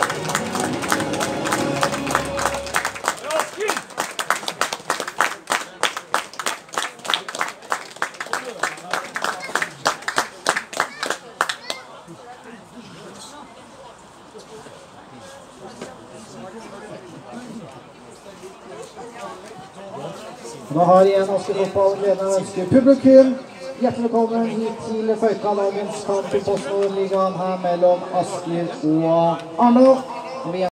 Da har igjen Asker Fotball gleden av å ønske publikum hjertelig velkommen hit til Føyka-dagens kamp i PostNord-ligaen her mellom Asker og Arendal.